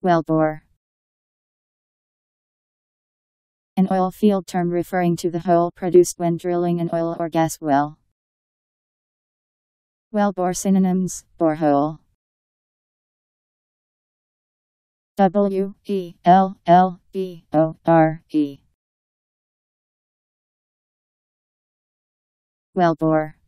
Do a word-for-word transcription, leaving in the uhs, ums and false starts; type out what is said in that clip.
Wellbore. An oil field term referring to the hole produced when drilling an oil or gas well. Wellbore synonyms: borehole. W E L L B O R E. Wellbore.